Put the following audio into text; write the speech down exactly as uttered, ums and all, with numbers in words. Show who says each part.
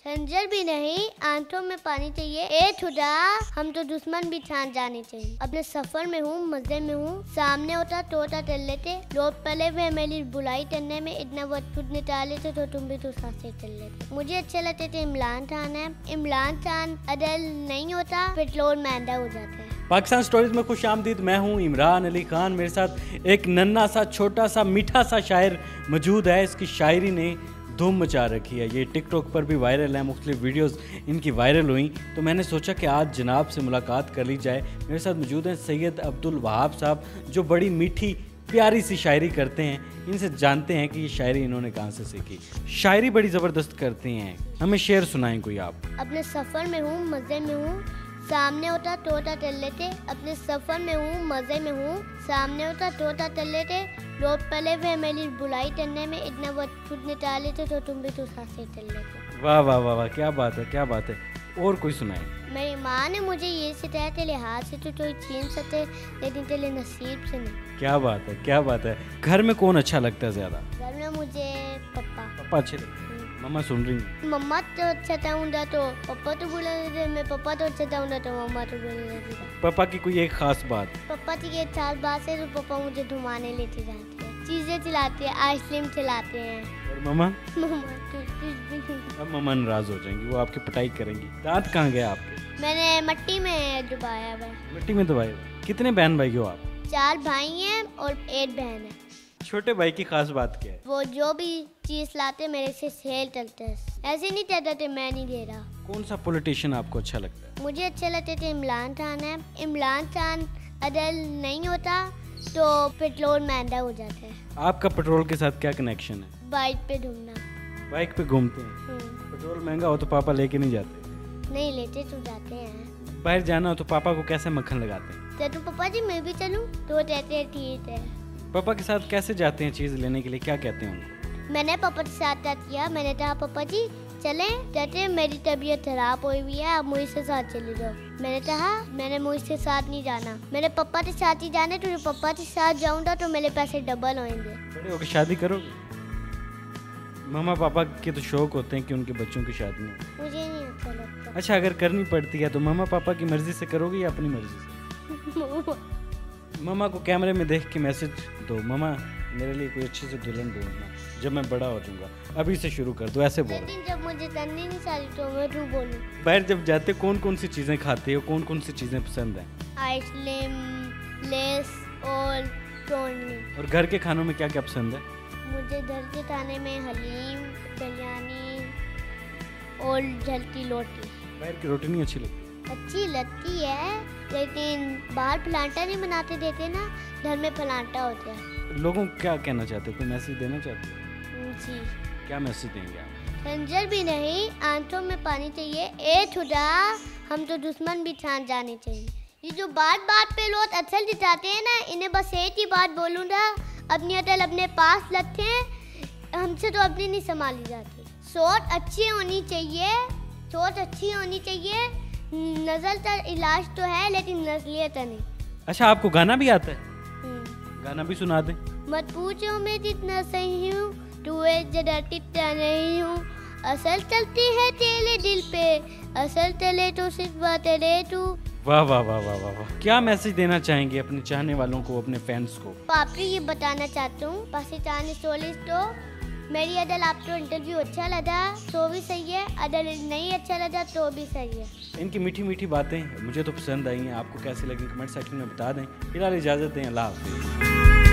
Speaker 1: खंजर भी नहीं, आंखों में पानी चाहिए। ए खुदा, हम तो दुश्मन भी ठान जाने चाहिए। अपने सफर में हूँ, मजे में हूँ, सामने होता तोता चल लेते। लोग पहले वे मेरी बुलाई करने में इतना वक्त खुद निकाले थे, तो तुम भी तो साथ से चल लेते। मुझे अच्छे लगते थे इमरान खान है। इमरान खान अदल नहीं होता, पेट्रोल महंगा हो जाता है।
Speaker 2: पाकिस्तान स्टोरीज में खुश आमदीद। मैं हूँ इमरान अली खान। मेरे साथ एक नन्हा सा छोटा सा मीठा सा शायर मौजूद है। इसकी शायरी ने धूम मचा रखी है। ये टिकटॉक पर भी वायरल है, मुख्तलिफ वीडियोस इनकी वायरल हुई, तो मैंने सोचा कि आज जनाब से मुलाकात कर ली जाए। मेरे साथ मौजूद हैं सैयद अब्दुल वहाब साहब, जो बड़ी मीठी प्यारी सी शायरी करते हैं। इनसे जानते हैं कि ये शायरी इन्होंने कहाँ से सीखी। शायरी बड़ी ज़बरदस्त करती हैं। हमें शेर सुनाएं कोई आप।
Speaker 1: अपने सफ़र में हूँ, मज़े में हूँ, सामने होता तोता चल लेते। अपने सफ़र में हूँ, मज़े में हूँ, सामने होता तोता चल लेते। लोग पहले वे मेरी बुलाई करने में इतना वक्त खुद निकाले थे, तो तुम भी तो साथ से चल लेते।
Speaker 2: वाह वाह वाह वाह, क्या बात है, क्या बात है। और कोई सुनाए।
Speaker 1: मेरी माँ ने मुझे ये सिखाया, तेरे हाथ से तो कोई छीन सकते, लेकिन तेरे नसीब से नहीं।
Speaker 2: क्या बात है, क्या बात है। घर में कौन अच्छा लगता है ज़्यादा?
Speaker 1: घर में मुझे पप्पा।
Speaker 2: पापा अच्छे लगते हैं। मम्मा सुन रही हैं?
Speaker 1: मम्मा तो अच्छा था तो पापा तो बोला देते, मैं पापा तो अच्छा था तो मम्मा तो बोलने देती।
Speaker 2: पापा की कोई एक खास बात?
Speaker 1: पापा की एक खास बात है, तो पापा मुझे घुमाने लेते जाते हैं, चीजें खिलाते हैं, आइसक्रीम खिलाते हैं।
Speaker 2: और मम्मा?
Speaker 1: मम्मा तो कुछ भी।
Speaker 2: अब मम्मा नाराज हो जाएंगी, वो आपकी पिटाई करेंगी। दांत कहाँ गए आपके?
Speaker 1: मैंने मिट्टी में डुबाया हुआ।
Speaker 2: मिट्टी में दबाए हुए। कितने बहन भाई हो आप?
Speaker 1: चार भाई हैं और एक बहन है।
Speaker 2: छोटे भाई की खास बात क्या है?
Speaker 1: वो जो भी चीज लाते मेरे से सेल चलते हैं, ऐसे नहीं कहते थे मैं नहीं दे रहा।
Speaker 2: कौन सा पॉलिटिशियन आपको अच्छा लगता है?
Speaker 1: मुझे अच्छे लगते थे इमरान खान है। इमरान खान अदल नहीं होता, तो पेट्रोल महंगा हो जाता है।
Speaker 2: आपका पेट्रोल के साथ क्या कनेक्शन है?
Speaker 1: बाइक पे घूमना।
Speaker 2: बाइक पे घूमते हैं? पेट्रोल महंगा हो तो पापा लेके नहीं जाते?
Speaker 1: नहीं लेते तो जाते हैं।
Speaker 2: बाहर जाना हो तो पापा को कैसे मक्खन लगाते हैं?
Speaker 1: तो पापा जी मैं भी चलूं, तो कहते हैं ठीक है।
Speaker 2: पापा के साथ कैसे जाते हैं चीज़ लेने के लिए, क्या कहते हैं उनको?
Speaker 1: मैंने पापा के साथ क्या किया, मैंने कहा पापा जी चलें, कहते मेरी तबीयत खराब हुई हुई है, आप मुझसे साथ चले जाओ। मैंने कहा मैंने मुझसे साथ नहीं जाना, मेरे पापा के साथ ही जाना, तो पापा के साथ जाऊंगा तो मेरे पैसे डबल होंगे।
Speaker 2: बड़े होकर शादी करोगे? मामा पापा के तो शौक होते हैं कि उनके बच्चों की शादी हो।
Speaker 1: मुझे नहीं अच्छा लगता।
Speaker 2: अच्छा, अगर करनी पड़ती है तो मामा पापा की मर्जी से करोगे या अपनी मर्जी से? मामा को कैमरे में देख के मैसेज दो, मामा मेरे लिए कोई अच्छी सी दुल्हन ढूंढना, जब मैं बड़ा हो जाऊंगा। अभी से शुरू कर दो, ऐसे बोलो।
Speaker 1: लेकिन जब मुझे करनी नहीं सारी तो मैं क्यों बोलूं?
Speaker 2: बाहर जब जाते कौन कौन सी चीज़ें खाते हो, कौन कौन सी चीज़ें पसंद हैं?
Speaker 1: आइसक्रीम, लेस और टोनी।
Speaker 2: और घर के खानों में क्या क्या पसंद है?
Speaker 1: मुझे घर के खाने में हलीम, बिरयानी और जलती रोटी।
Speaker 2: बाहर की रोटी नहीं अच्छी लगती?
Speaker 1: अच्छी लगती है, लेकिन बाहर पलांटा नहीं बनाते देते ना, घर में पलांटा होता है।
Speaker 2: लोगों को क्या कहना चाहते हो, कोई मैसेज देना चाहते हो?
Speaker 1: जी।
Speaker 2: क्या मैसेज देंगे आप?
Speaker 1: खंजर भी नहीं, आंखों में पानी चाहिए। ए खुदा, हम तो दुश्मन भी ठान जाने चाहिए। ये जो बात बात पे लोग असल दिखाते हैं ना, इन्हें बस एक ही बात बोलूँगा, अपनी अदल अपने पास रखते हैं, हमसे तो अपनी नहीं संभाली जाती। सोच अच्छी होनी चाहिए, सोच अच्छी होनी चाहिए। नज़ल का इलाज तो है, लेकिन नस्लियत नहीं।
Speaker 2: अच्छा, आपको गाना भी आता है? गाना भी सुना दे।
Speaker 1: मत पूछो मैं जितना सही हूँ, तू जरा टिकता नहीं हूँ, असल चलती है तेरे दिल पे, असल चले तो सिर्फ बात रे तू।
Speaker 2: वाह वाह वाह वाह वाह वाह। क्या मैसेज देना चाहेंगे अपने चाहने वालों को, अपने फैंस को?
Speaker 1: पापी ये बताना चाहता हूँ, पाकिस्तानी सोलिस तो मेरी अदल आपको इंटरव्यू अच्छा लगा तो भी सही है, अदल नहीं अच्छा लगा तो भी सही है।
Speaker 2: इनकी मीठी मीठी बातें मुझे तो पसंद आई हैं। आपको कैसी लगी कमेंट सेक्शन में बता दें। फिलहाल इजाज़त दें, अल्लाह हाफ़िज़।